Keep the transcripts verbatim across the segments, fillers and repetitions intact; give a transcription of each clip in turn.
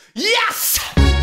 Yes!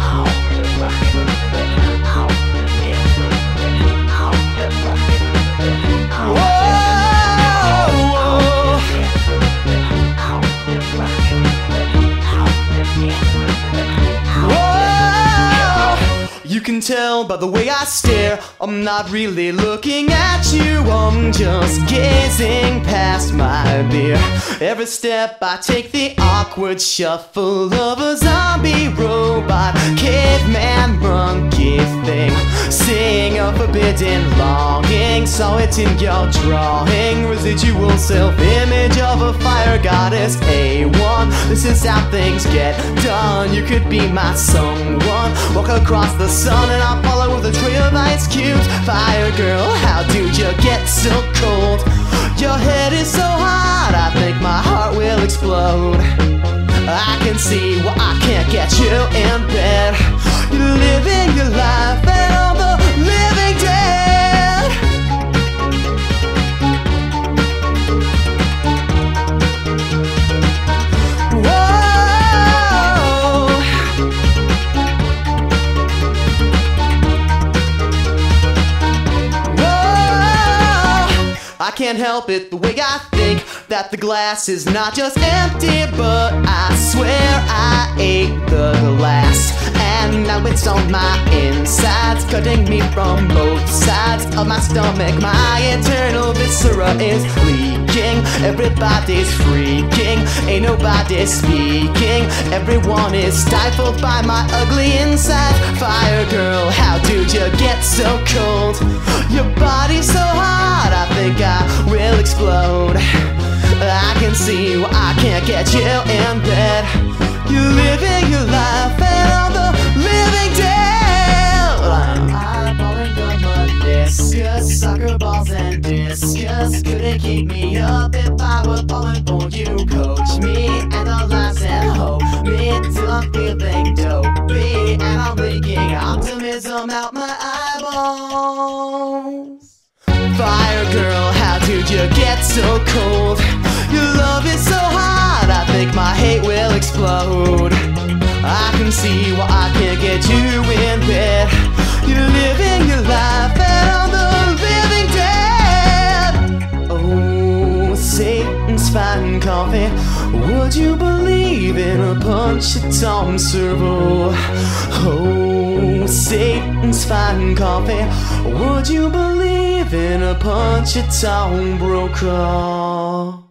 You can tell by the way I stare, I'm not really looking at you, I'm just gazing past my beer. Every step I take, the awkward shuffle of a zombie, robot, caveman, monkey thing, seeing a forbidden longing. Saw it in your drawing, residual self-image of a fire goddess, A one. This is how things get done. You could be my someone, walk across the sun and I'll follow with a trail of ice cubes. Fire girl, how did you get so cold? Your head is so hot, I think my heart will explode. I can see why I can't get you in bed. You're living your life and I'm the living dead. Whoa. Whoa. I can't help it, the way I think that the glass is not just empty, but I swear I ate the glass, and now it's on my insides, cutting me from both sides of my stomach. My internal viscera is leaking, everybody's freaking, ain't nobody speaking, everyone is stifled by my ugly insides. Fire girl, how did you get so cold? Your body's so hot, I think I will explode. I can see why I can't get you in bed. You're living your life and I'm the living dead. I'm eyeballing on my discus, soccer balls and discus. Couldn't keep me up if I were falling for you. Coach me and the lines and hold me till I'm feeling dopey and I'm leaking optimism out my eyeballs. Fire girl, how did you get so cold? Your love is so hot, I think my hate will explode. I can see why I can't get you in bed. You're living your life and I'm the living dead. Oh, Satan's fine coffee, would you believe in a punch at Tom Servo? Oh, Satan's fine coffee, would you believe in a punch at Tom Brokaw?